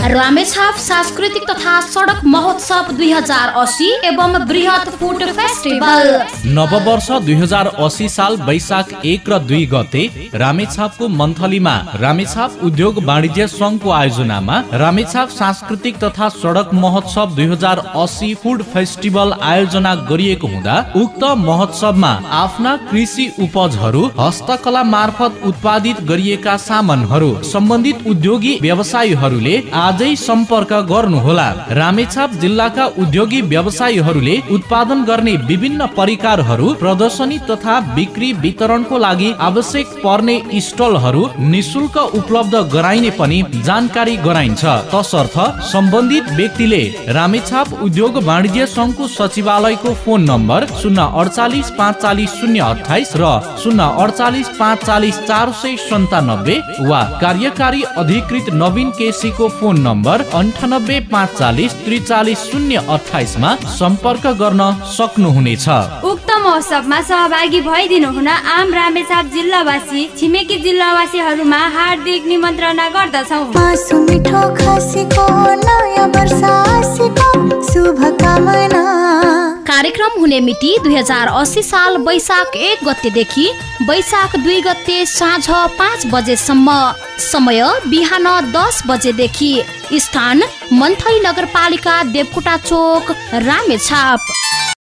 रामेछाप सांस्कृतिक तथा सडक महोत्सव 2080 एवं बृहत फुड फेस्टिभल। नववर्ष 2080 साल वैशाख 1 र 2 गते रामेछापको मन्थलीमा रामेछाप उद्योग वाणिज्य संघको आयोजनामा रामेछाप सांस्कृतिक तथा सडक महोत्सव 2080 फुड फेस्टिभल आयोजना गरिएको हुँदा उक्त महोत्सवमा आफ्ना कृषि उपजहरू, हस्तकला मार्फत उत्पादित गरिएका सामानहरू सम्बन्धित उद्योगी व्यवसायीहरूले आजै सम्पर्क गर्नुहोला। रामेछाप जिल्लाका उद्योगी व्यवसायीहरूले उत्पादन गर्ने विभिन्न परिकारहरू प्रदर्शनी तथा बिक्री वितरणको लागि आवश्यक पर्ने स्टलहरू निशुल्क उपलब्ध गराइने पनि जानकारी गराइन्छ। तसर्थ सम्बन्धित व्यक्तिले रामेछाप उद्योग वाणिज्य संघको सचिवालयको फोन नम्बर 048 45 028 र 048 45 497 वा कार्यकारी अधिकृत नवीन केसीको फोन नम्बर 98 540 43 028 मा सम्पर्क गर्न सक्नुहुनेछ। उक्त महोत्सवमा सहभागी भइदिनु हुन आम रामेछाप जिल्लावासी छिमेकी जिल्लावासीहरूमा हार्दिक निमन्त्रणा गर्दछौँ। कार्यक्रम हुने मिति 2080 साल वैशाख 1 गतेदेखि वैशाख 2 गते साँझ 5 बजेसम्म। समय बिहान 10 बजेदेखि। स्थान मन्थली नगरपालिका देवकोटा चोक रामेछाप।